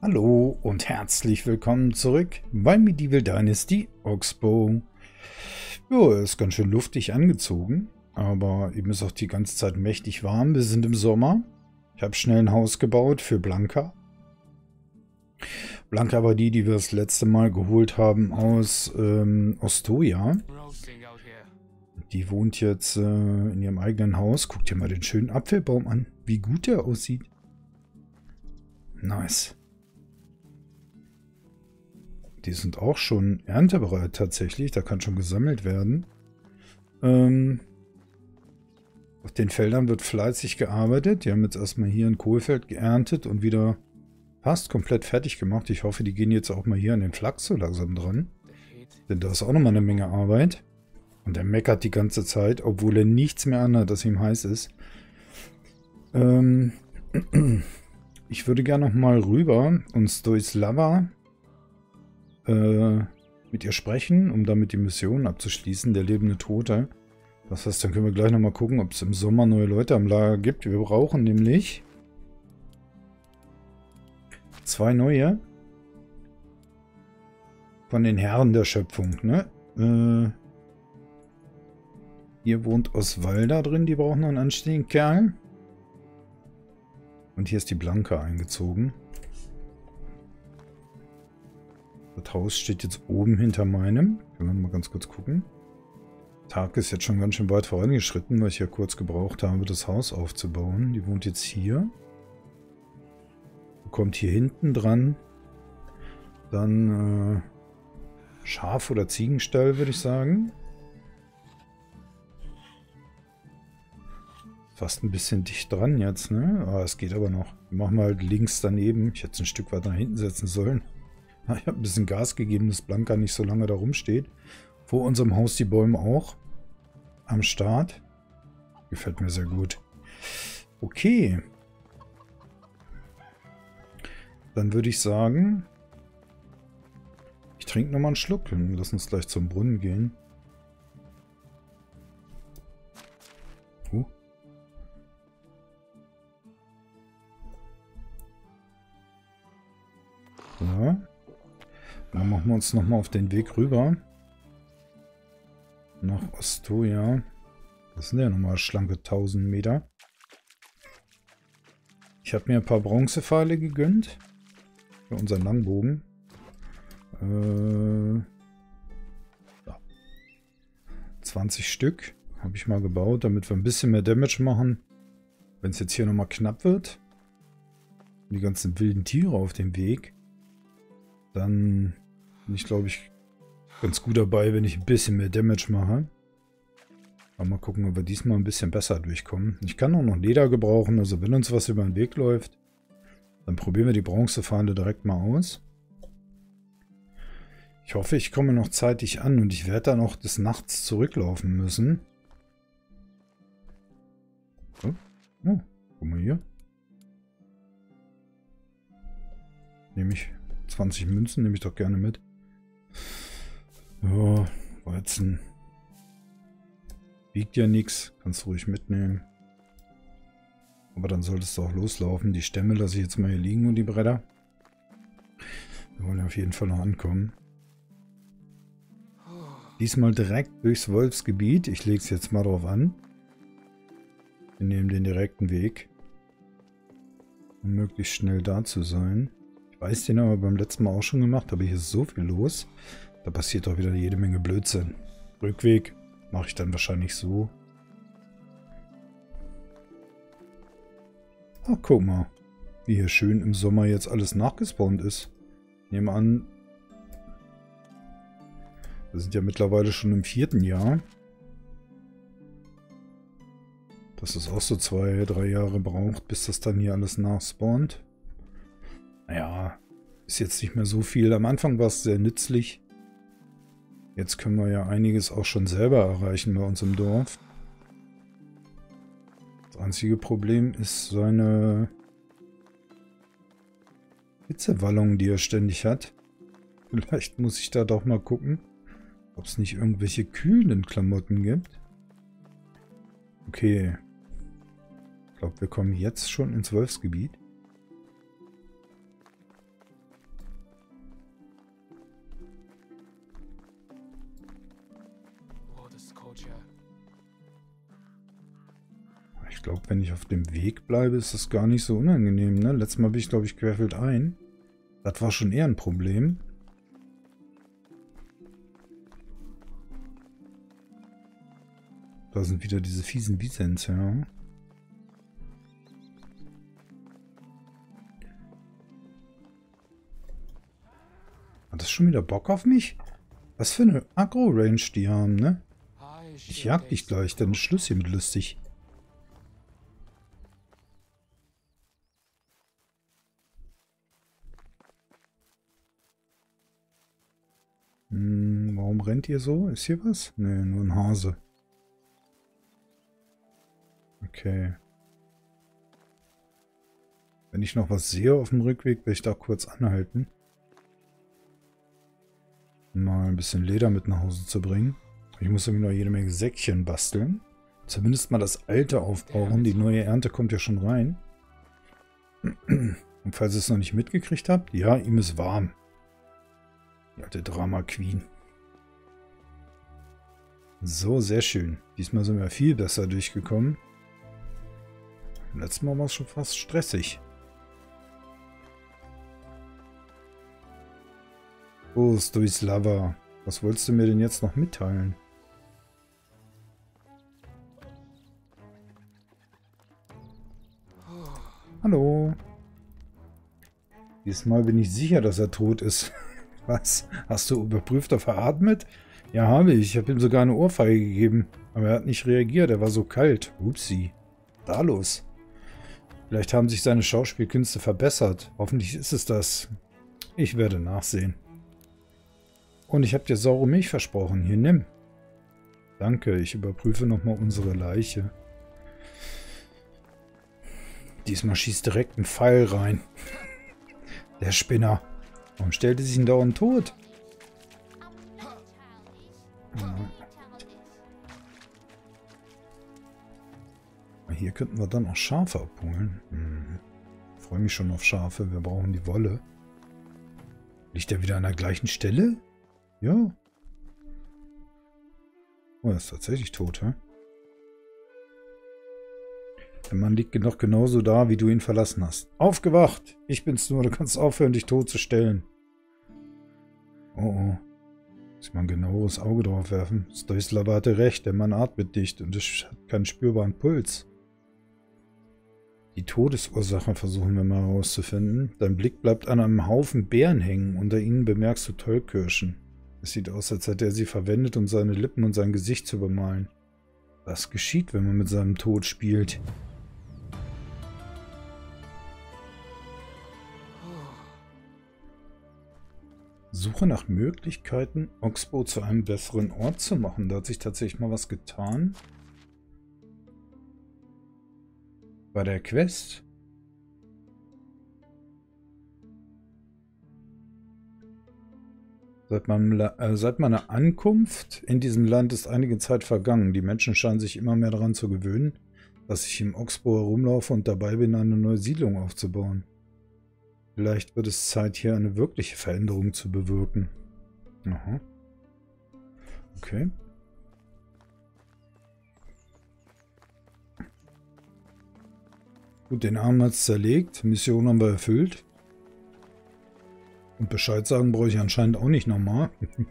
Hallo und herzlich willkommen zurück bei Medieval Dynasty Oxbow. Jo, er ist ganz schön luftig angezogen, aber ihm ist auch die ganze Zeit mächtig warm. Wir sind im Sommer. Ich habe schnell ein Haus gebaut für Blanca. Blanca war die wir das letzte Mal geholt haben aus Ostoja. Die wohnt jetzt in ihrem eigenen Haus. Guckt dir mal den schönen Apfelbaum an, wie gut der aussieht. Nice. Die sind auch schon erntebereit tatsächlich. Da kann schon gesammelt werden. Auf den Feldern wird fleißig gearbeitet. Die haben jetzt erstmal hier ein Kohlfeld geerntet und wieder fast komplett fertig gemacht. Ich hoffe, die gehen jetzt auch mal hier an den Flachs so langsam dran. Denn da ist auch nochmal eine Menge Arbeit. Und er meckert die ganze Zeit, obwohl er nichts mehr anhat, dass ihm heiß ist. Ich würde gerne nochmal rüber und Stoislava mit ihr sprechen, um damit die Mission abzuschließen, der lebende Tote. Das heißt, dann können wir gleich nochmal gucken, ob es im Sommer neue Leute am Lager gibt. Wir brauchen nämlich 2 neue von den Herren der Schöpfung, ne? Hier wohnt Oswalda drin, die brauchen noch einen anständigen Kerl. Und hier ist die Blanca eingezogen. Das Haus steht jetzt oben hinter meinem. Können wir mal ganz kurz gucken. Der Tag ist jetzt schon ganz schön weit vorangeschritten, weil ich ja kurz gebraucht habe, das Haus aufzubauen. Die wohnt jetzt hier. Kommt hier hinten dran. Dann Schaf- oder Ziegenstall, würde ich sagen. Fast ein bisschen dicht dran jetzt, ne? Ah, es geht aber noch. Machen wir halt links daneben. Ich hätte es ein Stück weiter nach hinten setzen sollen. Ich habe ein bisschen Gas gegeben, dass Blanca nicht so lange da rumsteht. Vor unserem Haus die Bäume auch. Am Start. Gefällt mir sehr gut. Okay. Dann würde ich sagen, ich trinke nochmal einen Schluck. Lass uns gleich zum Brunnen gehen. Ja. Dann machen wir uns nochmal auf den Weg rüber. Nach Ostoja. Das sind ja nochmal schlanke 1000 Meter. Ich habe mir ein paar Bronzepfeile gegönnt. Für unseren Langbogen. Ja. 20 Stück habe ich mal gebaut, damit wir ein bisschen mehr Damage machen. Wenn es jetzt hier nochmal knapp wird. Die ganzen wilden Tiere auf dem Weg. Dann bin ich, glaube ich, ganz gut dabei, wenn ich ein bisschen mehr Damage mache. Aber mal gucken, ob wir diesmal ein bisschen besser durchkommen. Ich kann auch noch Leder gebrauchen, also wenn uns was über den Weg läuft, dann probieren wir die Bronzefahne direkt mal aus. Ich hoffe, ich komme noch zeitig an und ich werde dann auch des Nachts zurücklaufen müssen. Oh, guck mal hier. Nehme ich 20 Münzen, nehme ich doch gerne mit. Ja, Weizen. Wiegt ja nichts, kannst du ruhig mitnehmen. Aber dann solltest du auch loslaufen. Die Stämme lasse ich jetzt mal hier liegen und die Bretter. Wir wollen auf jeden Fall noch ankommen. Diesmal direkt durchs Wolfsgebiet. Ich lege es jetzt mal drauf an. Wir nehmen den direkten Weg. Um möglichst schnell da zu sein. Ich weiß, den haben wir beim letzten Mal auch schon gemacht, aber hier ist so viel los. Da passiert doch wieder jede Menge Blödsinn. Rückweg mache ich dann wahrscheinlich so. Ach, guck mal, wie hier schön im Sommer jetzt alles nachgespawnt ist. Ich nehme an, wir sind ja mittlerweile schon im 4. Jahr. Dass es auch so 2, 3 Jahre braucht, bis das dann hier alles nachspawnt. Naja, ist jetzt nicht mehr so viel. Am Anfang war es sehr nützlich. Jetzt können wir ja einiges auch schon selber erreichen bei uns im Dorf. Das einzige Problem ist seine Hitzewallung, die er ständig hat. Vielleicht muss ich da doch mal gucken, ob es nicht irgendwelche kühlenden Klamotten gibt. Okay. Ich glaube, wir kommen jetzt schon ins Wolfsgebiet. Ich glaube, wenn ich auf dem Weg bleibe, ist das gar nicht so unangenehm, ne? Letztes Mal bin ich, glaube ich, querfeldein. Das war schon eher ein Problem. Da sind wieder diese fiesen Wiesens, ja. Hat das schon wieder Bock auf mich? Was für eine Agro-Range die haben, ne? Ich jag dich gleich, dann ist Schluss hier mit lustig. Warum rennt ihr so? Ist hier was? Ne, nur ein Hase. Okay. Wenn ich noch was sehe auf dem Rückweg, werde ich da kurz anhalten. Mal ein bisschen Leder mit nach Hause zu bringen. Ich muss nämlich noch jede Menge Säckchen basteln. Zumindest mal das alte aufbauen. Die neue Ernte kommt ja schon rein. Und falls ihr es noch nicht mitgekriegt habt, ja, ihm ist warm. Die alte Drama Queen. So, sehr schön. Diesmal sind wir viel besser durchgekommen. Letztes Mal war es schon fast stressig. Oh, Stoislava. Was wolltest du mir denn jetzt noch mitteilen? Hallo. Diesmal bin ich sicher, dass er tot ist. Was? Hast du überprüft, ob er atmet? Ja, habe ich. Ich habe ihm sogar eine Ohrfeige gegeben. Aber er hat nicht reagiert. Er war so kalt. Upsi. Da los. Vielleicht haben sich seine Schauspielkünste verbessert. Hoffentlich ist es das. Ich werde nachsehen. Und ich habe dir saure Milch versprochen. Hier, nimm. Danke, ich überprüfe nochmal unsere Leiche. Diesmal schießt direkt ein Pfeil rein. Der Spinner. Warum stellte sich ihn dauernd tot? Ja. Hier könnten wir dann auch Schafe abholen. Ich freue mich schon auf Schafe. Wir brauchen die Wolle. Liegt er wieder an der gleichen Stelle? Ja. Oh, er ist tatsächlich tot, hä? Der Mann liegt noch genauso da, wie du ihn verlassen hast. Aufgewacht! Ich bin's nur, du kannst aufhören, dich totzustellen. Oh oh. Muss ich mal ein genaueres Auge drauf werfen. Stoislava hatte recht, der Mann atmet dicht und es hat keinen spürbaren Puls. Die Todesursache versuchen wir mal herauszufinden. Dein Blick bleibt an einem Haufen Beeren hängen. Unter ihnen bemerkst du Tollkirschen. Es sieht aus, als hätte er sie verwendet, um seine Lippen und sein Gesicht zu bemalen. Was geschieht, wenn man mit seinem Tod spielt? Suche nach Möglichkeiten, Oxbow zu einem besseren Ort zu machen. Da hat sich tatsächlich mal was getan. Bei der Quest. Seit meiner Ankunft in diesem Land ist einige Zeit vergangen. Die Menschen scheinen sich immer mehr daran zu gewöhnen, dass ich im Oxbow herumlaufe und dabei bin, eine neue Siedlung aufzubauen. Vielleicht wird es Zeit, hier eine wirkliche Veränderung zu bewirken. Aha. Okay. Gut, den Arm hat es zerlegt. Mission haben wir erfüllt. Und Bescheid sagen brauche ich anscheinend auch nicht nochmal.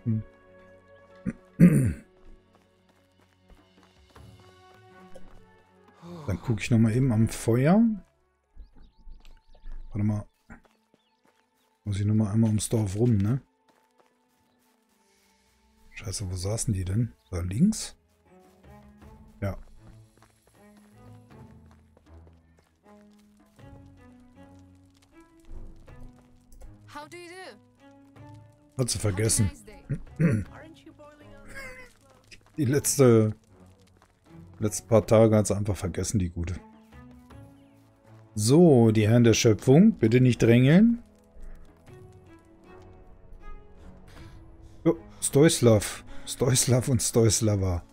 Dann gucke ich nochmal eben am Feuer. Warte mal. Muss ich nochmal einmal ums Dorf rum, ne? Scheiße, wo saßen die denn? Da links? Ja. Hat sie vergessen. Die letzten paar Tage hat sie einfach vergessen, die Gute. So, die Herren der Schöpfung, bitte nicht drängeln. Oh, Stoislav. Stoislav und Stoislava.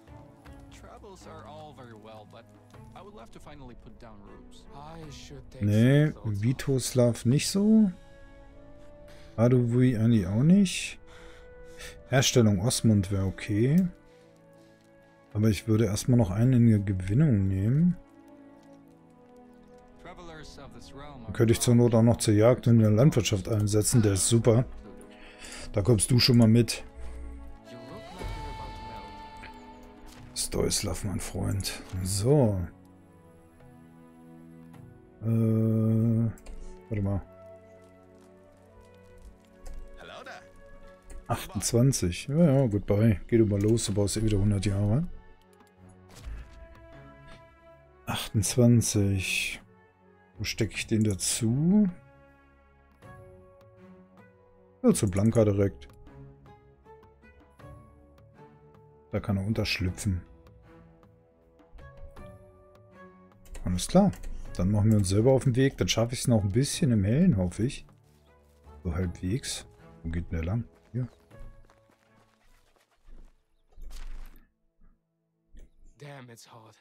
Nee, Vitoslav nicht so. Aduvui eigentlich auch nicht. Herstellung Osmund wäre okay. Aber ich würde erstmal noch einen in die Gewinnung nehmen. Dann könnte ich zur Not auch noch zur Jagd und in der Landwirtschaft einsetzen. Der ist super. Da kommst du schon mal mit. Stoislav, mein Freund. So. Warte mal. 28. Ja, ja, goodbye. Geh du mal los, du brauchst eh wieder 100 Jahre. 28. Wo stecke ich den dazu? Ja, zu Blanka direkt. Da kann er unterschlüpfen. Alles klar. Dann machen wir uns selber auf den Weg. Dann schaffe ich es noch ein bisschen im Hellen, hoffe ich. So halbwegs. Wo geht denn der lang? Hier. Damn, it's hot.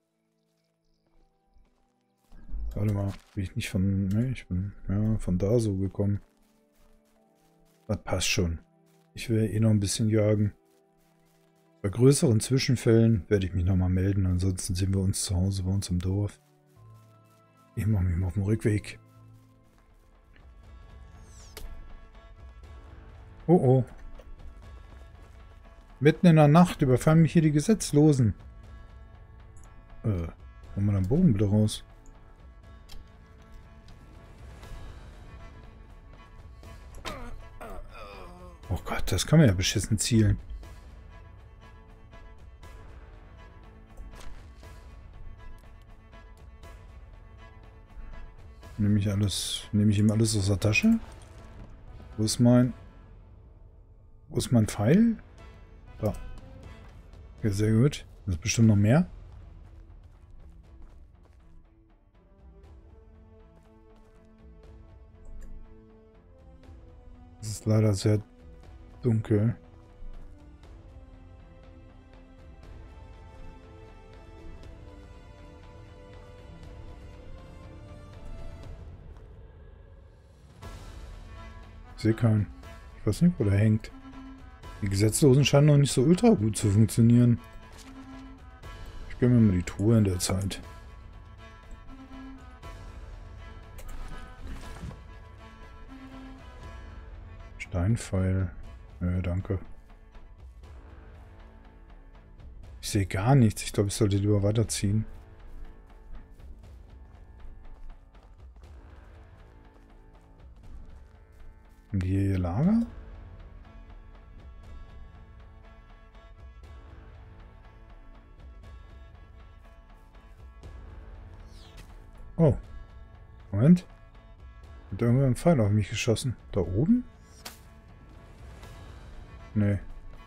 Warte mal. Bin ich nicht von... Ne, ich bin ja von da so gekommen. Das passt schon. Ich will eh noch ein bisschen jagen. Bei größeren Zwischenfällen werde ich mich nochmal melden. Ansonsten sehen wir uns zu Hause bei uns im Dorf. Ich mache mich mal auf den Rückweg. Oh oh. Mitten in der Nacht überfallen mich hier die Gesetzlosen. Holen wir den Bogen wieder raus. Oh Gott, das kann man ja beschissen zielen. Nehme ich ihm alles aus der Tasche? Wo ist mein Pfeil? Da. Okay, sehr gut. Das ist bestimmt noch mehr. Es ist leider sehr dunkel. Ich sehe keinen. Ich weiß nicht, wo der hängt. Die Gesetzlosen scheinen noch nicht so ultra gut zu funktionieren. Ich gebe mir mal die Truhe in der Zeit. Steinpfeil. Danke. Ich sehe gar nichts. Ich glaube, ich sollte lieber weiterziehen. Haben die hier ihr Lager? Oh. Moment. Hat irgendwer einen Pfeil auf mich geschossen? Da oben? Nee.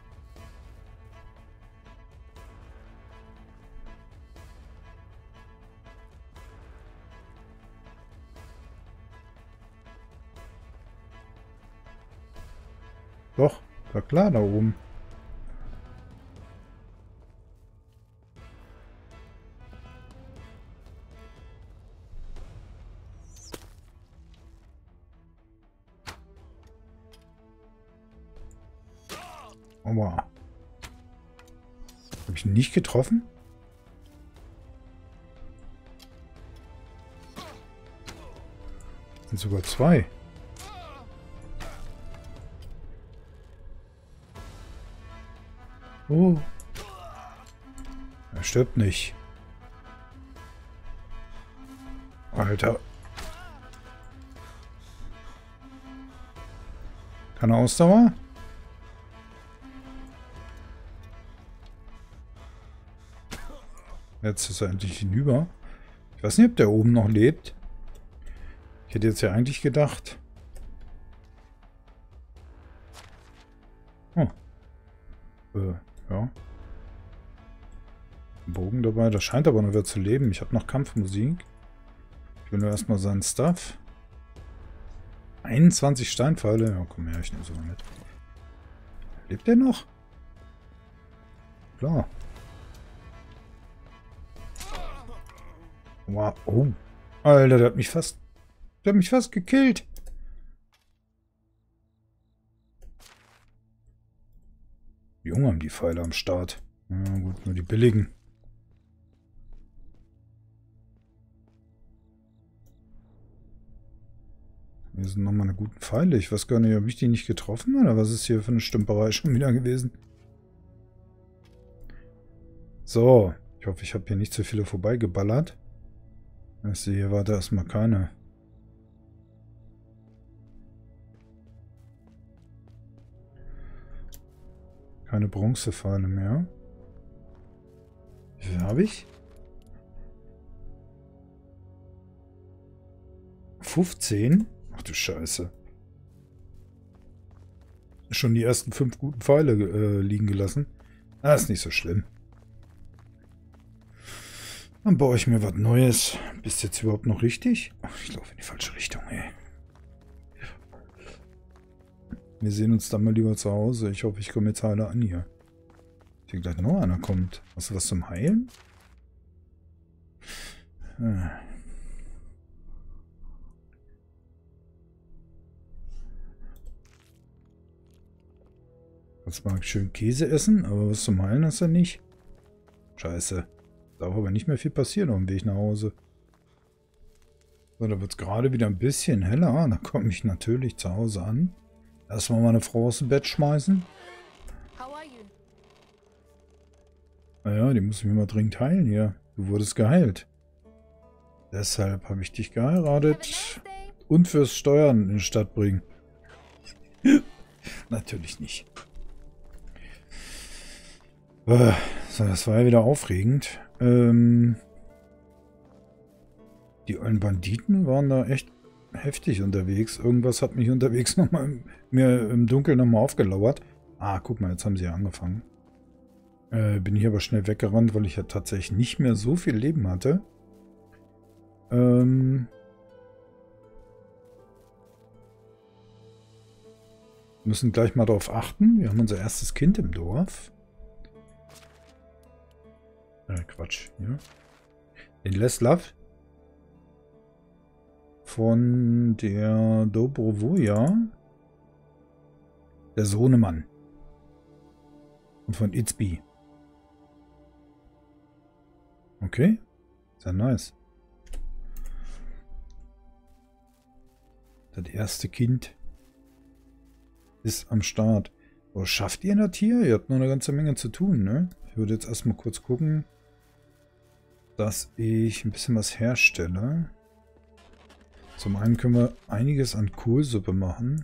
Doch, war klar da oben. Aber habe ich ihn nicht getroffen? Das sind sogar zwei. Oh. Er stirbt nicht. Alter. Keine Ausdauer? Jetzt ist er endlich hinüber. Ich weiß nicht, ob der oben noch lebt. Ich hätte jetzt ja eigentlich gedacht. Oh. Ja. Ein Bogen dabei. Das scheint aber noch wieder zu leben. Ich habe noch Kampfmusik. Ich will nur erstmal seinen Stuff. 21 Steinpfeile. Ja, komm her, ich nehme sogar mit. Lebt der noch? Klar. Wow. Oh. Alter, der hat mich fast gekillt. Junge, haben die Pfeile am Start. Ja gut, nur die billigen. Hier sind nochmal eine gute Pfeile. Ich weiß gar nicht, habe ich die nicht getroffen oder was ist hier für eine Stümperei schon wieder gewesen? So, ich hoffe, ich habe hier nicht zu viele vorbeigeballert. Ich sehe, hier war da erstmal keine. Keine Bronzepfeile mehr. Wie viel habe ich? 15? Ach du Scheiße. Schon die ersten 5 guten Pfeile liegen gelassen. Ah, ist nicht so schlimm. Dann baue ich mir was Neues. Bist jetzt überhaupt noch richtig? Ach, ich laufe in die falsche Richtung, ey. Wir sehen uns dann mal lieber zu Hause. Ich hoffe, ich komme jetzt heile an hier. Hier gleich noch einer kommt. Hast du was zum Heilen? Jetzt mag ich schön Käse essen, aber was zum Heilen hast du nicht? Scheiße. Darf aber nicht mehr viel passieren auf dem Weg nach Hause. So, da wird es gerade wieder ein bisschen heller. Da komme ich natürlich zu Hause an. Erstmal meine Frau aus dem Bett schmeißen. Naja, die muss mich mal dringend heilen hier. Du wurdest geheilt. Deshalb habe ich dich geheiratet. Und fürs Steuern in die Stadt bringen. Natürlich nicht. So, das war ja wieder aufregend. Die ollen Banditen waren da echt heftig unterwegs. Irgendwas hat mich unterwegs mir im Dunkeln nochmal aufgelauert. Ah, guck mal, jetzt haben sie ja angefangen. Bin ich aber schnell weggerannt, weil ich ja tatsächlich nicht mehr so viel Leben hatte. Müssen gleich mal darauf achten. Wir haben unser erstes Kind im Dorf. Quatsch. Ja. Den Leslav. Von der Dobrovoja. Der Sohnemann. Und von Itzby. Okay. Sehr nice. Das erste Kind ist am Start. Oh, schafft ihr das hier? Ihr habt noch eine ganze Menge zu tun, ne? Ich würde jetzt erstmal kurz gucken, dass ich ein bisschen was herstelle. Zum einen können wir einiges an Kohlsuppe machen.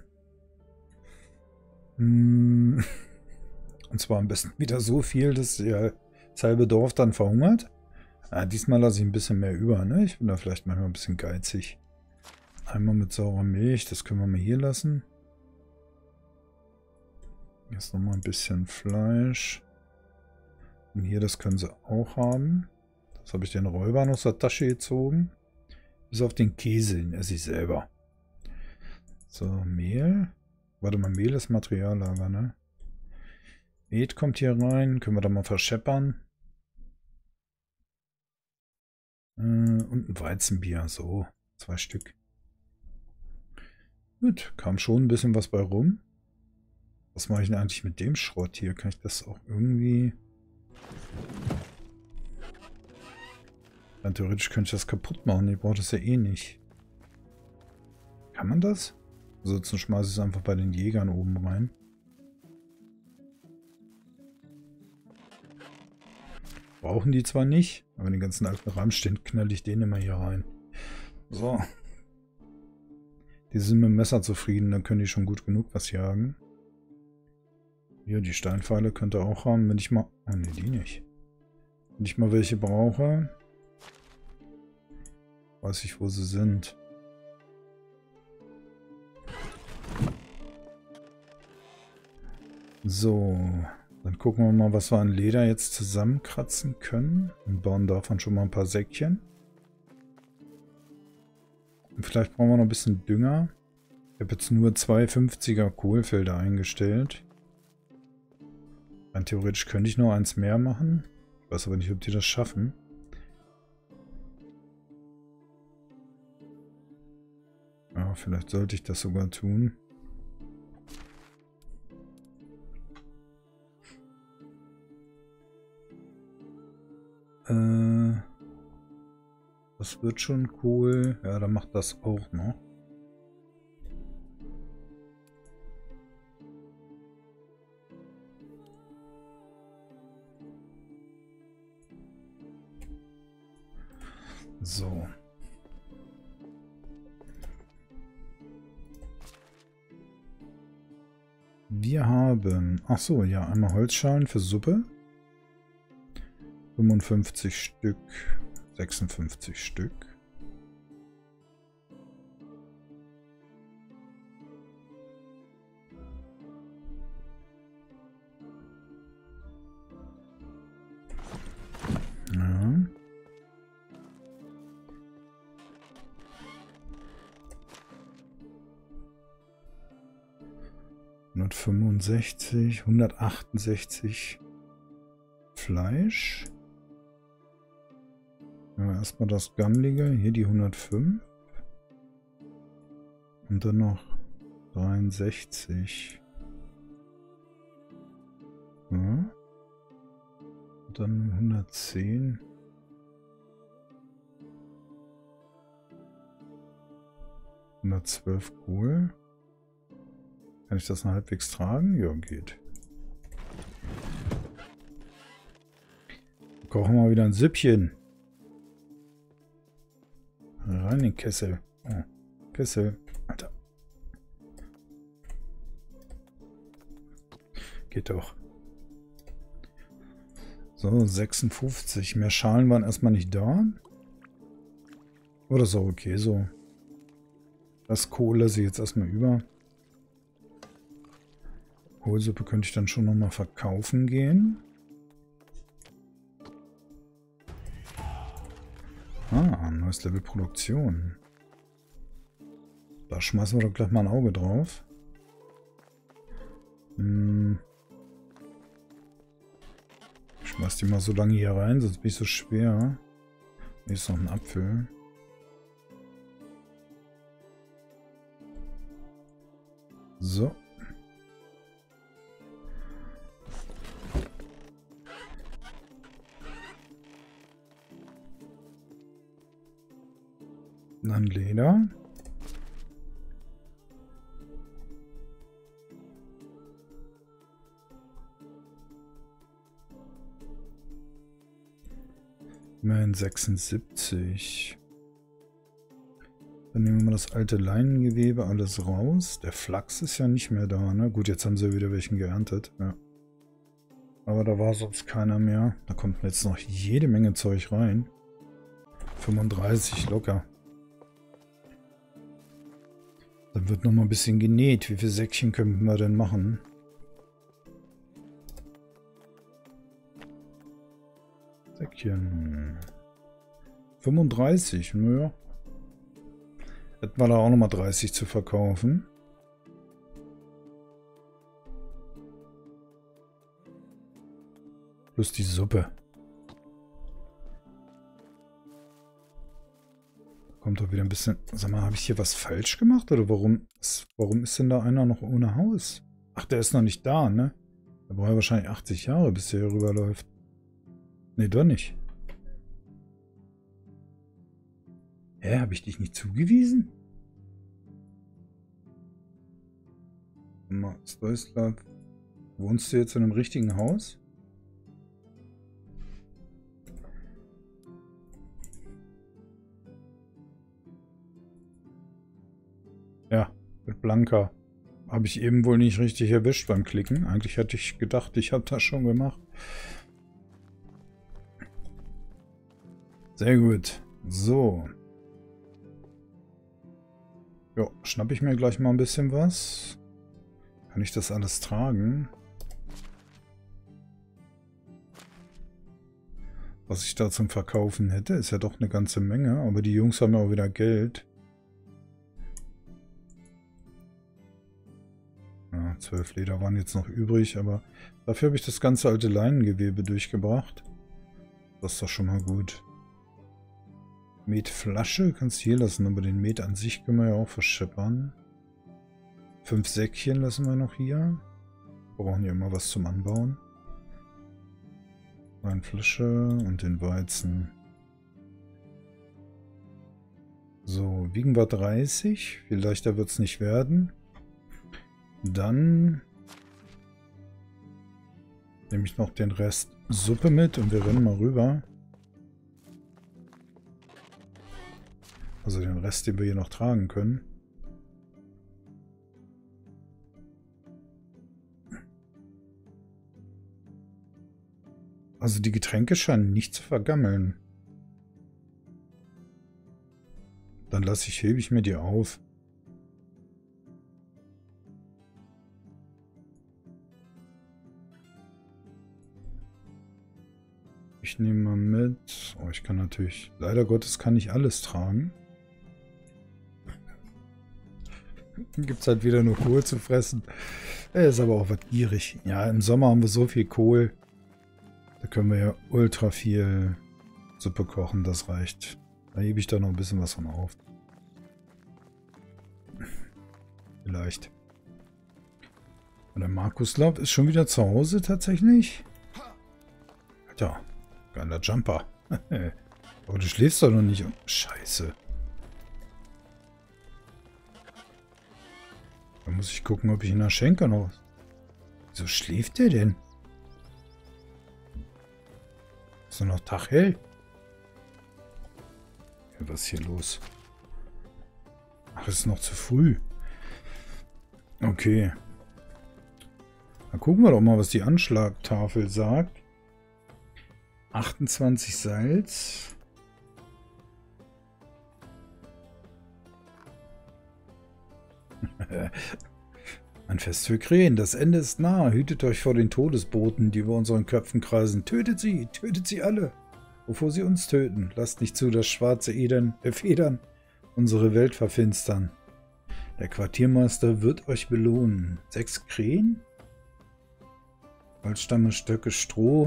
Und zwar am besten wieder so viel, dass das halbe Dorf dann verhungert. Ja, diesmal lasse ich ein bisschen mehr über, ne? Ich bin da vielleicht manchmal ein bisschen geizig. Einmal mit saurer Milch, das können wir mal hier lassen. Jetzt nochmal ein bisschen Fleisch. Und hier, das können sie auch haben. Das habe ich den Räubern aus der Tasche gezogen. Bis auf den Käse, den esse ich selber. So, Mehl. Warte mal, Mehl ist Materiallager, ne? Met kommt hier rein. Können wir da mal verscheppern. Und ein Weizenbier. So, 2 Stück. Gut, kam schon ein bisschen was bei rum. Was mache ich denn eigentlich mit dem Schrott hier? Kann ich das auch irgendwie... Ja, theoretisch könnte ich das kaputt machen. Ich brauche das ja eh nicht. Kann man das? Ansonsten schmeiße ich es einfach bei den Jägern oben rein. Brauchen die zwar nicht, aber den ganzen alten Rammstein knall ich den immer hier rein. So. Die sind mit dem Messer zufrieden, dann können die schon gut genug was jagen. Hier, die Steinpfeile könnt ihr auch haben, wenn ich mal... Oh ne, die nicht. Wenn ich mal welche brauche, weiß ich, wo sie sind. So, dann gucken wir mal, was wir an Leder jetzt zusammenkratzen können. Und bauen davon schon mal ein paar Säckchen. Und vielleicht brauchen wir noch ein bisschen Dünger. Ich habe jetzt nur 2 50er Kohlfelder eingestellt. Rein theoretisch könnte ich noch eins mehr machen. Ich weiß aber nicht, ob die das schaffen. Ja, vielleicht sollte ich das sogar tun. wird schon cool. Ja, dann macht das auch noch. So. Wir haben, ach so, ja, einmal Holzschalen für Suppe. 55 Stück, 56 Stück. Ja. ...165, 168 Fleisch. Ja, erstmal das Gammelige, hier die 105. Und dann noch 63. Ja. Und dann 110. ...112 Kohl. Kann ich das noch halbwegs tragen? Ja, geht. Kochen wir wieder ein Süppchen. Rein in den Kessel. Oh, Kessel. Alter. Geht doch. So, 56. Mehr Schalen waren erstmal nicht da. Aber das ist auch okay so. Das Kohl lasse ich jetzt erstmal über. Kohlsuppe könnte ich dann schon nochmal verkaufen gehen. Ah, neues Level Produktion. Da schmeißen wir doch gleich mal ein Auge drauf. Ich schmeiß die mal so lange hier rein, sonst bin ich so schwer. Hier ist noch ein Apfel. So. Dann Leder. Immerhin 76. Dann nehmen wir mal das alte Leinengewebe alles raus. Der Flachs ist ja nicht mehr da, ne? Gut, jetzt haben sie wieder welchen geerntet. Ja. Aber da war sonst keiner mehr. Da kommt jetzt noch jede Menge Zeug rein. 35 locker. Dann wird noch mal ein bisschen genäht. Wie viele Säckchen könnten wir denn machen? Säckchen. 35, naja. Hätten wir da auch noch mal 30 zu verkaufen. Plus die Suppe. Kommt doch wieder ein bisschen... Sag mal, habe ich hier was falsch gemacht? Oder warum ist denn da einer noch ohne Haus? Ach, der ist noch nicht da, ne? Da braucht er wahrscheinlich 80 Jahre, bis der hier rüberläuft. Ne, doch nicht. Hä, habe ich dich nicht zugewiesen? Stoislav, wohnst du jetzt in einem richtigen Haus? Ja, mit Blanka. Habe ich eben wohl nicht richtig erwischt beim Klicken. Eigentlich hatte ich gedacht, ich habe das schon gemacht. Sehr gut. So. Ja, schnappe ich mir gleich mal ein bisschen was. Kann ich das alles tragen? Was ich da zum Verkaufen hätte, ist ja doch eine ganze Menge. Aber die Jungs haben ja auch wieder Geld. Ja, 12 Leder waren jetzt noch übrig, aber dafür habe ich das ganze alte Leinengewebe durchgebracht. Das ist doch schon mal gut. Metflasche kannst du hier lassen, aber den Met an sich können wir ja auch verscheppern. 5 Säckchen lassen wir noch hier. Wir brauchen ja immer was zum Anbauen. Weinflasche und den Weizen. So, wiegen wir 30. Viel leichter wird es nicht werden. Dann nehme ich noch den Rest Suppe mit und wir rennen mal rüber. Also den Rest, den wir hier noch tragen können. Also die Getränke scheinen nicht zu vergammeln. Dann hebe ich mir die auf. Ich nehme mal mit. Oh, ich kann natürlich... Leider Gottes kann ich alles tragen. Dann gibt es halt wieder nur Kohl zu fressen. Er ist aber auch was gierig. Ja, im Sommer haben wir so viel Kohl. Da können wir ja ultra viel Suppe kochen. Das reicht. Da hebe ich da noch ein bisschen was von auf. Vielleicht. Und der Markuslauf ist schon wieder zu Hause tatsächlich. Alter, geiler Jumper. Aber du schläfst doch noch nicht. Scheiße. Da muss ich gucken, ob ich in der Schenke noch... Wieso schläft der denn? Ist doch noch taghell? Ja, was ist hier los? Ach, es ist noch zu früh. Okay. Dann gucken wir doch mal, was die Anschlagtafel sagt. 28 Salz. Ein Fest für Krähen. Das Ende ist nah. Hütet euch vor den Todesboten, die über unseren Köpfen kreisen. Tötet sie alle, bevor sie uns töten. Lasst nicht zu, dass schwarze Federn unsere Welt verfinstern. Der Quartiermeister wird euch belohnen. 6 Krähen? Holzstamme, Stöcke, Stroh.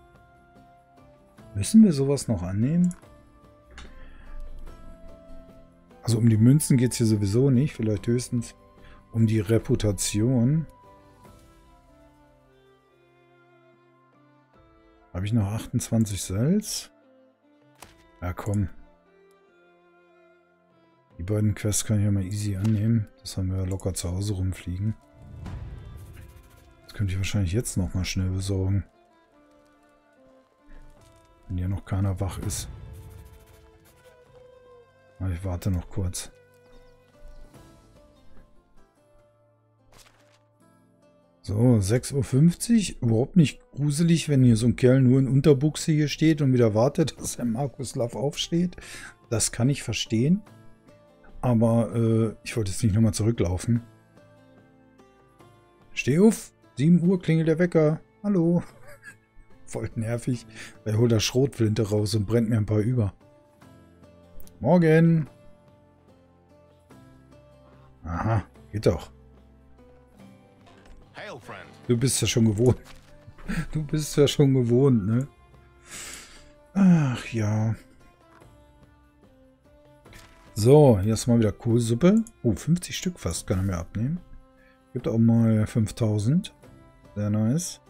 Müssen wir sowas noch annehmen? Also um die Münzen geht es hier sowieso nicht. Vielleicht höchstens um die Reputation. Habe ich noch 28 Salz? Ja, komm. Die beiden Quests kann ich ja mal easy annehmen. Das haben wir ja locker zu Hause rumfliegen. Das könnte ich wahrscheinlich jetzt noch mal schnell besorgen. Wenn hier noch keiner wach ist. Aber ich warte noch kurz. So, 6:50 Uhr. Überhaupt nicht gruselig, wenn hier so ein Kerl nur in Unterbuchse hier steht und wieder wartet, dass der Markuslauf aufsteht. Das kann ich verstehen. Aber ich wollte jetzt nicht nochmal zurücklaufen. Steh auf! 7 Uhr klingelt der Wecker. Hallo. Voll nervig. Er holt da Schrotflinte raus und brennt mir ein paar über. Morgen. Aha, geht doch. Du bist ja schon gewohnt. Du bist ja schon gewohnt, ne? Ach ja. So, hier ist mal wieder Kohlsuppe. Oh, 50 Stück fast kann er mir abnehmen. Gibt auch mal 5000. Sehr nice.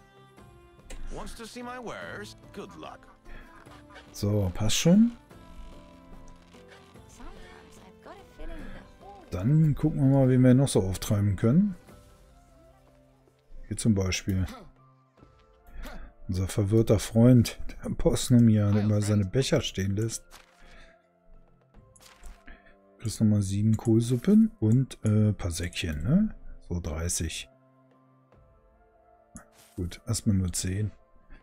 So, passt schon. Dann gucken wir mal, wen wir noch so auftreiben können. Hier zum Beispiel. Unser verwirrter Freund, der Posnomia, der immer seine Becher stehen lässt. Plus nochmal 7 Kohlsuppen und ein paar Säckchen, ne? So 30. Gut, erstmal nur 10.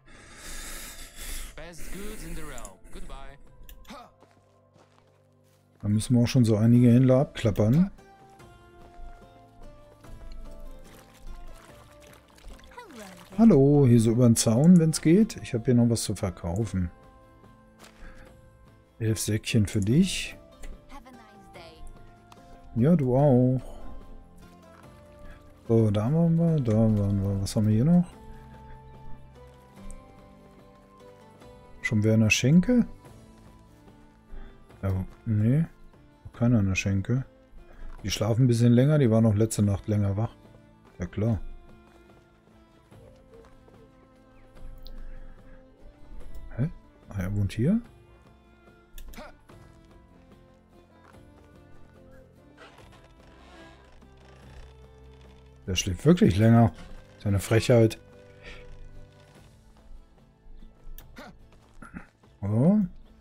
Da müssen wir auch schon so einige Händler abklappern. Hallo, hier so über den Zaun, wenn es geht. Ich habe hier noch was zu verkaufen. 11 Säckchen für dich. Ja, du auch. So, da waren wir, da waren wir. Was haben wir hier noch? Schon wer in der Schenke? Ja, nee. Keiner in der Schenke. Die schlafen ein bisschen länger, die waren noch letzte Nacht länger wach. Ja klar. Hä? Ah, er wohnt hier? Der schläft wirklich länger. Seine Frechheit. Oh.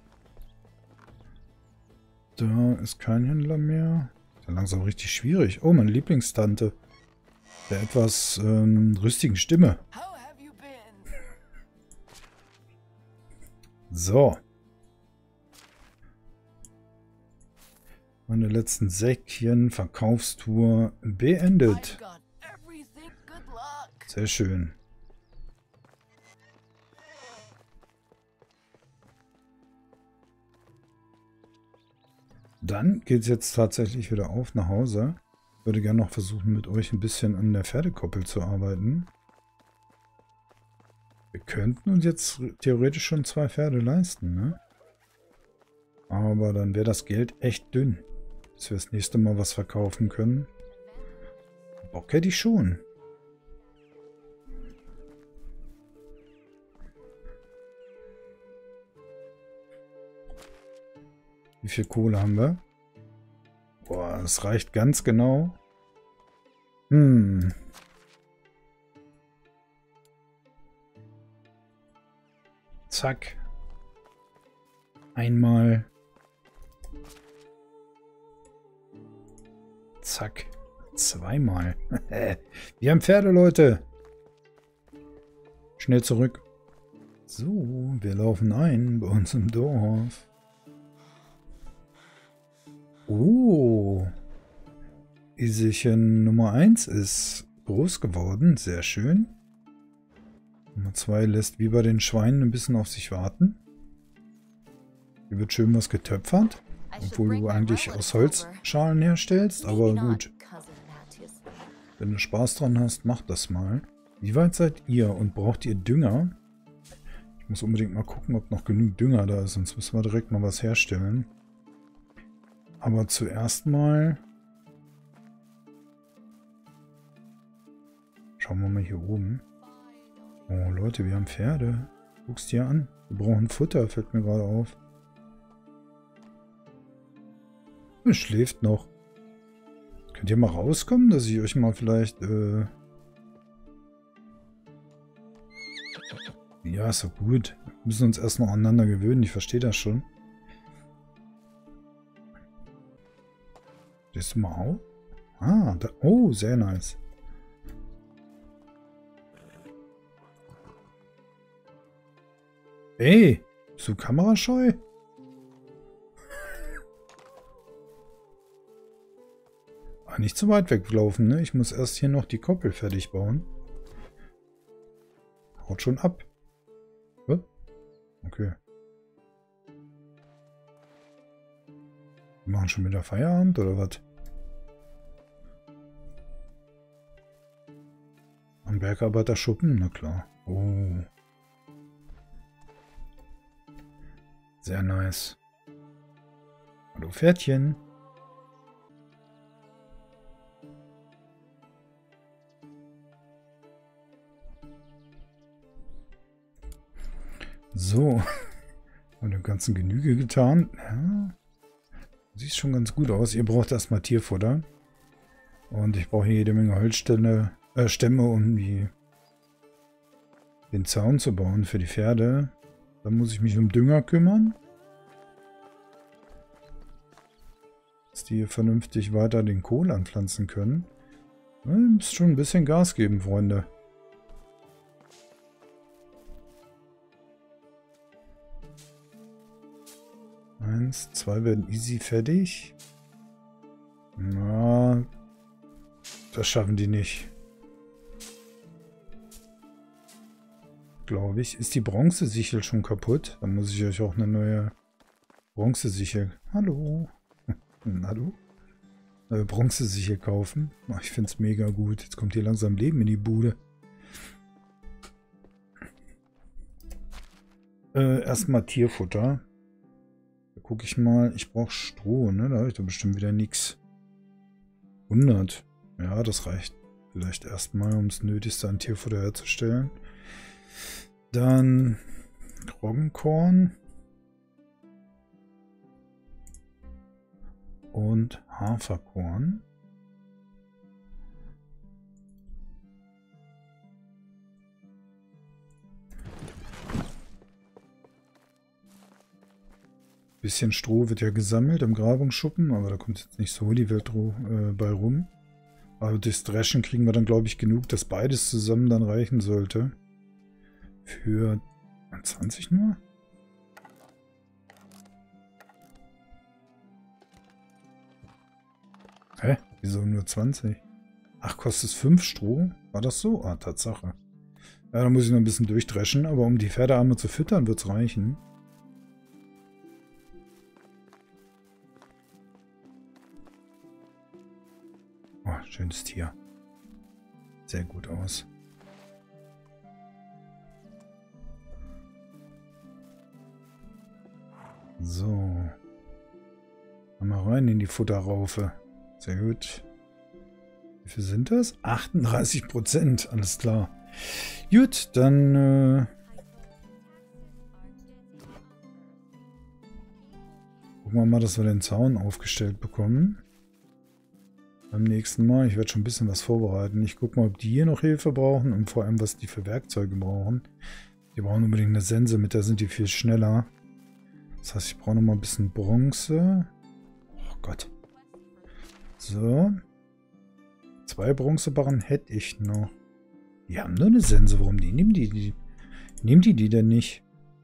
Da ist kein Händler mehr. Ist ja langsam richtig schwierig. Oh, meine Lieblingstante. Der etwas rüstigen Stimme. So. Meine letzten Säckchen. Verkaufstour beendet. Sehr schön. Dann geht es jetzt tatsächlich wieder auf nach Hause. Ich würde gerne noch versuchen, mit euch ein bisschen an der Pferdekoppel zu arbeiten. Wir könnten uns jetzt theoretisch schon 2 Pferde leisten, ne? Aber dann wäre das Geld echt dünn, bis wir das nächste Mal was verkaufen können. Bock hätte ich schon. Wie viel Kohle haben wir? Boah, das reicht ganz genau. Zack. Einmal. Zack. Zweimal. Wir haben Pferde, Leute. Schnell zurück. So, wir laufen ein bei uns im Dorf. Oh. Iselchen Nummer 1 ist groß geworden. Sehr schön. Nummer 2 lässt wie bei den Schweinen ein bisschen auf sich warten. Hier wird schön was getöpfert. Obwohl du eigentlich aus Holzschalen herstellst. Aber gut. Wenn du Spaß dran hast, mach das mal. Wie weit seid ihr und braucht ihr Dünger? Ich muss unbedingt mal gucken, ob noch genug Dünger da ist. Sonst müssen wir direkt mal was herstellen. Aber zuerst mal schauen wir mal hier oben. Oh Leute, wir haben Pferde. Guck's dir an. Wir brauchen Futter, fällt mir gerade auf. Er schläft noch. Könnt ihr mal rauskommen, dass ich euch mal vielleicht... Ja, ist doch gut. Wir müssen uns erst noch aneinander gewöhnen. Ich verstehe das schon. Stehst du mal auf? Ah, da, oh, sehr nice. Ey, bist du kamerascheu? Nicht zu weit weglaufen, ne? Ich muss erst hier noch die Koppel fertig bauen. Haut schon ab. Okay. Wir machen schon wieder Feierabend, oder was? Am Bergarbeiterschuppen? Na klar. Oh. Sehr nice. Hallo Pferdchen. So. Haben dem Ganzen Genüge getan. Ja. Sieht schon ganz gut aus. Ihr braucht erstmal Tierfutter. Und ich brauche jede Menge Holzstämme, um den Zaun zu bauen für die Pferde. Dann muss ich mich um Dünger kümmern. Dass die hier vernünftig weiter den Kohl anpflanzen können. Ja, ihr müsst schon ein bisschen Gas geben, Freunde. Eins, 2 werden easy fertig. Na, das schaffen die nicht. Glaube ich. Ist die Bronzesichel schon kaputt? Dann muss ich euch auch eine neue Bronzesichel. Hallo. Hallo? Bronzesichel kaufen. Ach, ich finde es mega gut. Jetzt kommt hier langsam Leben in die Bude. Erstmal Tierfutter. Da gucke ich mal. Ich brauche Stroh, ne? Da habe ich doch bestimmt wieder nichts. 100. Ja, das reicht. Vielleicht erstmal, um das Nötigste an Tierfutter herzustellen. Dann Roggenkorn. Und Haferkorn. Bisschen Stroh wird ja gesammelt im Grabungsschuppen, aber da kommt jetzt nicht so die Welt bei rum. Aber durchs Dreschen kriegen wir dann, glaube ich, genug, dass beides zusammen dann reichen sollte. Für 20 nur? Hä? Wieso nur 20? Ach, kostet es 5 Stroh? War das so? Ah, Tatsache. Ja, da muss ich noch ein bisschen durchdreschen, aber um die Pferdearme zu füttern, wird es reichen. Oh, schönes Tier. Sehr gut aus. So. Mal rein in die Futterraufe. Sehr gut. Wie viel sind das? 38%. Alles klar. Gut, dann gucken wir mal, dass wir den Zaun aufgestellt bekommen. Beim nächsten Mal. Ich werde schon ein bisschen was vorbereiten. Ich gucke mal, ob die hier noch Hilfe brauchen und vor allem, was die für Werkzeuge brauchen. Die brauchen unbedingt eine Sense, mit der sind die viel schneller. Das heißt, ich brauche noch mal ein bisschen Bronze. Oh Gott. So. 2 Bronzebarren hätte ich noch. Die haben nur eine Sense. Warum die? Nehmen die denn nicht?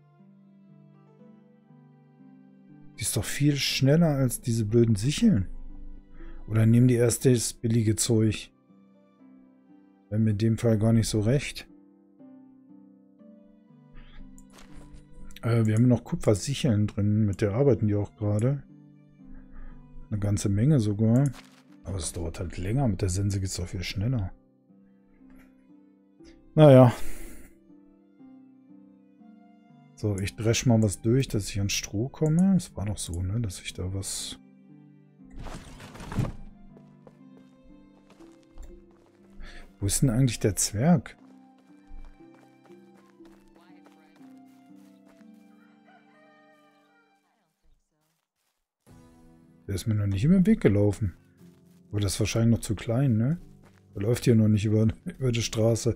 Die ist doch viel schneller als diese blöden Sicheln. Oder nehmen die erst das billige Zeug? Wäre mir in dem Fall gar nicht so recht. Wir haben noch Kupfersicheln drin. Mit der arbeiten die auch gerade. Eine ganze Menge sogar. Aber es dauert halt länger. Mit der Sense geht es doch viel schneller. Naja. So, ich dresche mal was durch, dass ich ans Stroh komme. Es war doch so, ne, dass ich da was... Wo ist denn eigentlich der Zwerg? Der ist mir noch nicht über den Weg gelaufen. Aber das ist wahrscheinlich noch zu klein, ne? Der läuft hier noch nicht über die Straße.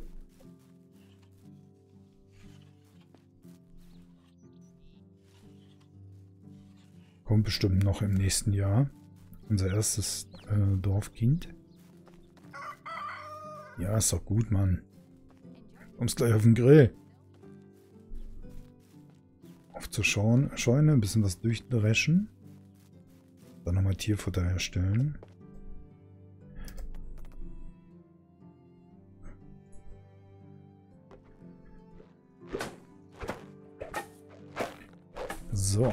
Kommt bestimmt noch im nächsten Jahr. Unser erstes Dorfkind. Ja, ist doch gut, Mann. Kommst gleich auf den Grill. Auf zur Scheune, ein bisschen was durchdreschen. Dann nochmal Tierfutter herstellen. So.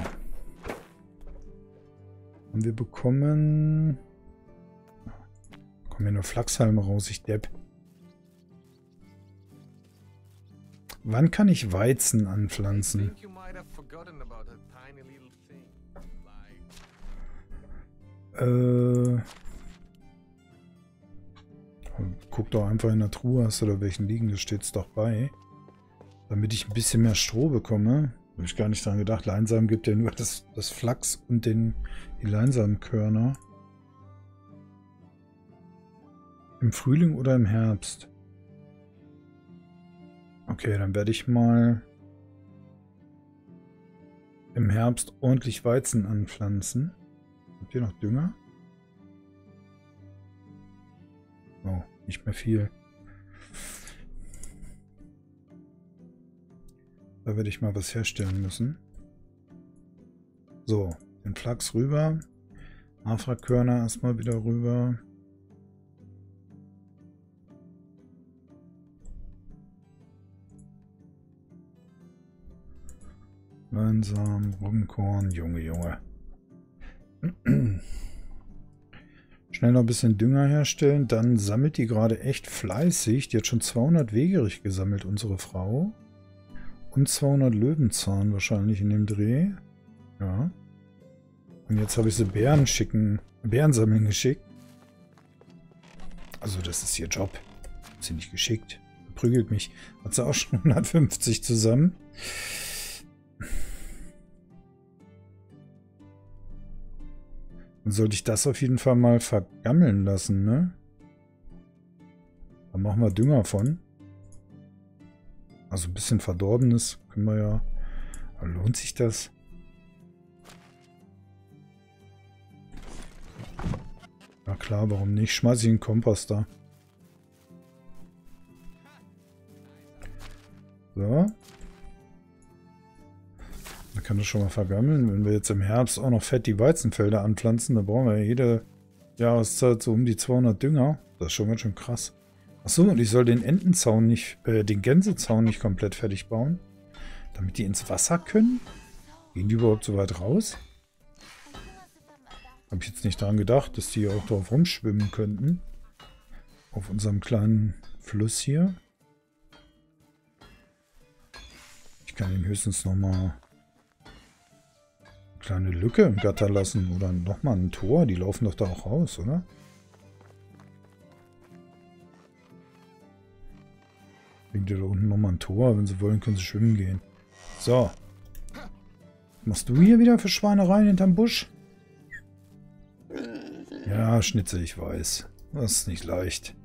Und wir bekommen... Kommen hier nur Flachshalme raus, ich Depp. Wann kann ich Weizen anpflanzen? Guck doch einfach in der Truhe, hast du da welchen liegen, da steht es doch bei. Damit ich ein bisschen mehr Stroh bekomme. Habe ich gar nicht dran gedacht. Leinsamen gibt ja nur das Flachs und die Leinsamenkörner. Im Frühling oder im Herbst? Okay, dann werde ich mal im Herbst ordentlich Weizen anpflanzen. Habt ihr noch Dünger? Oh, nicht mehr viel. Da werde ich mal was herstellen müssen. So, den Flachs rüber. Afrakörner erstmal wieder rüber. Leinsamen, Roggenkorn, Junge. Schnell noch ein bisschen Dünger herstellen. Dann sammelt die gerade echt fleißig. Die hat schon 200 Wegerich gesammelt, unsere Frau. Und 200 Löwenzahn wahrscheinlich in dem Dreh. Ja. Und jetzt habe ich sie Beeren sammeln geschickt. Also das ist ihr Job. Hat sie nicht geschickt. Prügelt mich. Hat sie auch schon 150 zusammen. Dann sollte ich das auf jeden Fall mal vergammeln lassen, ne? Dann machen wir Dünger von. Also ein bisschen Verdorbenes können wir ja. Aber lohnt sich das? Na klar, warum nicht? Schmeiß ich einen Komposter. So. Dann kann das schon mal vergammeln. Wenn wir jetzt im Herbst auch noch fett die Weizenfelder anpflanzen, dann brauchen wir ja jede Jahreszeit so um die 200 Dünger. Das ist schon ganz schön krass. Achso, und ich soll den Entenzaun nicht, den Gänsezaun nicht komplett fertig bauen. Damit die ins Wasser können? Gehen die überhaupt so weit raus? Habe ich jetzt nicht daran gedacht, dass die auch drauf rumschwimmen könnten. Auf unserem kleinen Fluss hier. Ich kann ihn höchstens nochmal eine kleine Lücke im Gatter lassen. Oder nochmal ein Tor. Die laufen doch da auch raus, oder? Bringt ihr da unten nochmal ein Tor. Wenn sie wollen, können sie schwimmen gehen. So. Was machst du hier wieder für Schweinereien hinterm Busch? Ja, Schnitzel, ich weiß. Das ist nicht leicht.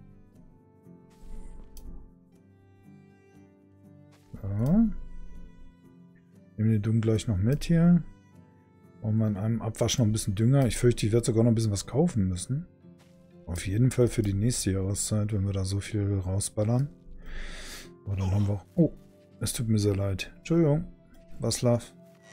So. Nehmen den Dung gleich noch mit hier. Brauchen wir in einem Abwasch noch ein bisschen Dünger. Ich fürchte, ich werde sogar noch ein bisschen was kaufen müssen. Auf jeden Fall für die nächste Jahreszeit, wenn wir da so viel rausballern. Aber dann haben wir auch... Oh, es tut mir sehr leid. Entschuldigung. Waslav.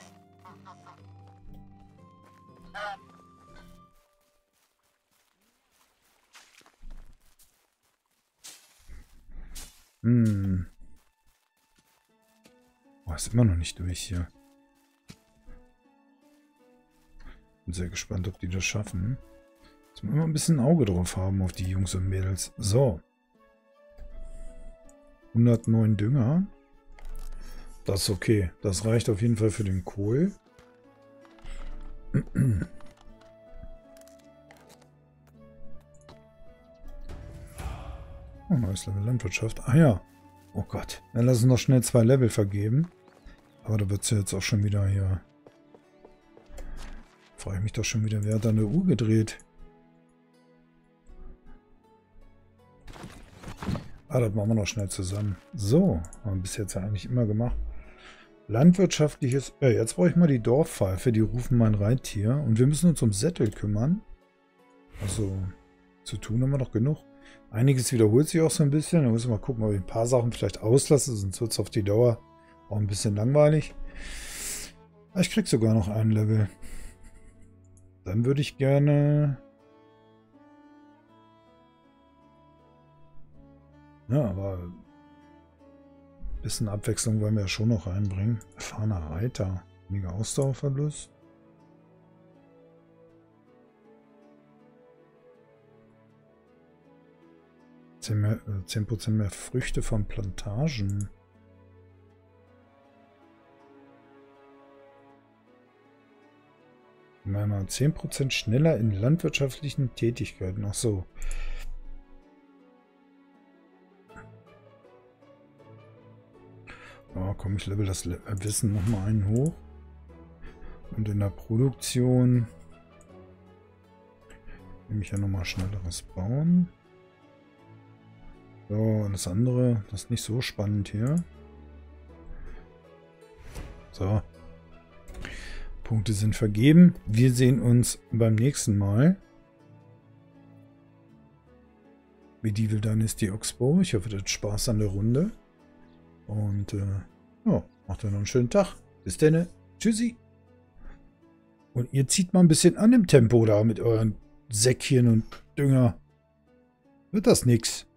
Oh, ist immer noch nicht durch hier. Bin sehr gespannt, ob die das schaffen. Jetzt müssen wir immer ein bisschen ein Auge drauf haben auf die Jungs und Mädels. So. 109 Dünger. Das ist okay. Das reicht auf jeden Fall für den Kohl. Oh, neues Level Landwirtschaft. Ah ja. Oh Gott. Dann lass uns noch schnell 2 Level vergeben. Aber da wird es ja jetzt auch schon wieder hier... Frage ich mich doch schon wieder, wer hat da eine Uhr gedreht? Ah, das machen wir noch schnell zusammen. So, haben wir bis jetzt ja eigentlich immer gemacht. Landwirtschaftliches... jetzt brauche ich mal die Dorfpfeife, die rufen mein Reittier. Und wir müssen uns um Sättel kümmern. Also, zu tun haben wir noch genug. Einiges wiederholt sich auch so ein bisschen. Da müssen wir mal gucken, ob ich ein paar Sachen vielleicht auslasse, sonst wird es auf die Dauer auch ein bisschen langweilig. Aber ich krieg sogar noch ein Level. Dann würde ich gerne... Ja, aber ein bisschen Abwechslung wollen wir ja schon noch reinbringen. Erfahrener Reiter. Weniger Ausdauerverlust. Mehr, 10% mehr Früchte von Plantagen. Mal 10% schneller in landwirtschaftlichen Tätigkeiten. Ach so. Ja, komm, ich level das Wissen nochmal einen hoch. Und in der Produktion nehme ich ja nochmal schnelleres Bauen. So, und das andere, das ist nicht so spannend hier. So. Punkte sind vergeben. Wir sehen uns beim nächsten Mal. Medieval Dynasty Oxbow. Ich hoffe, ihr hattet Spaß an der Runde. Und ja, macht euch noch einen schönen Tag. Bis dann. Tschüssi. Und ihr zieht mal ein bisschen an im Tempo da mit euren Säckchen und Dünger. Wird das nix.